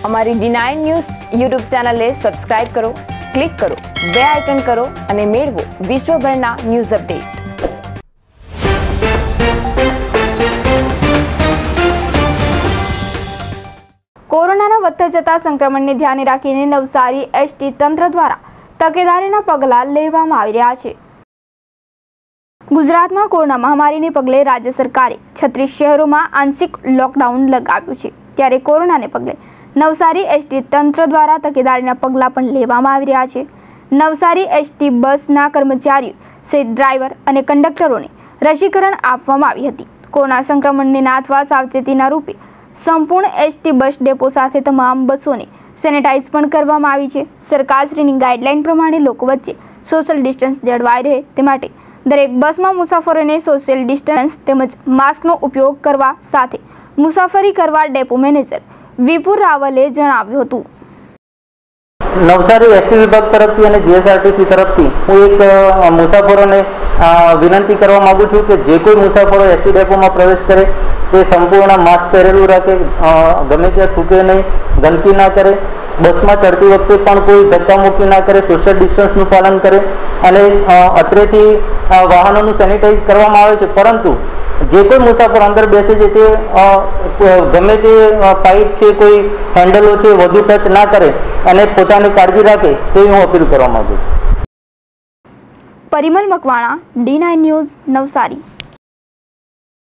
અમારી D9 news YouTube ચેનલને subscribe કરો, ક્લિક કરો, બે આઇકન કરો અને મેળવો વિશ્વભરના ન્યૂઝ અપડેટ. કોરોનાના વધતા જતા સંક્રમણને ધ્યાને રાખીને નવસારી એસટી તંત્ર દ્વારા તકેદારીના પગલાં લેવામાં આવી રહ્યા છે. ગુજરાતમાં કોરોના મહામારીને પગલે રાજ્ય સરકારે 36 શહેરોમાં આંશિક લોકડાઉન લગાવ્યું છે. ત્યારે કોરોનાને પગલે નવસારી એસટી તંત્ર દ્વારા તકેદારીના પગલાં પણ લેવામાં આવી રહ્યા છે. નવસારી એસટી બસના કર્મચારીઓ સહિત ડ્રાઈવર અને કંડક્ટરોને રસીકરણ આપવામાં આવી હતી. કોરોના સંક્રમણને નાથવા સાવચેતીના રૂપે સંપૂર્ણ એસટી બસ ડેપો સાથે તમામ બસોને સેનેટાઇઝ પણ કરવામાં આવી છે. સરકારશ્રીની ગાઈડલાઈન પ્રમાણે લોકો વચ્ચે સોશિયલ ડિસ્ટન્સ જળવાઈ રહે તે માટે દરેક બસમાં મુસાફરોને સોશિયલ ડિસ્ટન્સ તેમજ માસ્કનો ઉપયોગ કરવા સાથે મુસાફરી કરવા ડેપો મેનેજર વિપુલ રાવલે જણાવ્યું હતું. નવસારી એસટી વિભાગ તરફથી અને જીએસઆરટીસી તરફથી હું એક મુસાફરોને વિનંતી કરવા માગું છું કે જે કોઈ મુસાફરો એસટી ડેપોમાં પ્રવેશ કરે તે સંપૂર્ણ માસ્ક પહેરેલું રાખે, ગમે ત્યાં થૂકે નહીં, ગંદકી ના કરે, બસમાં ચડતી વખતે પણ કોઈ ધક્કામુક્કી ના કરે, સોશિયલ ડિસ્ટન્સનું પાલન કરે અને અત્રેથી વાહનોનું સેનિટાઈઝ કરવામાં આવે છે. પરંતુ જે કોઈ મુસાફર અંદર બેસે છે તે ગમે તે પાઇપ છે, કોઈ હેન્ડલો છે, વધુ ટચ ના કરે અને પોતાની કાળજી રાખે તેવી હું અપીલ કરવા માંગુ છું. Parimal Makwana, D9 news, Navsari.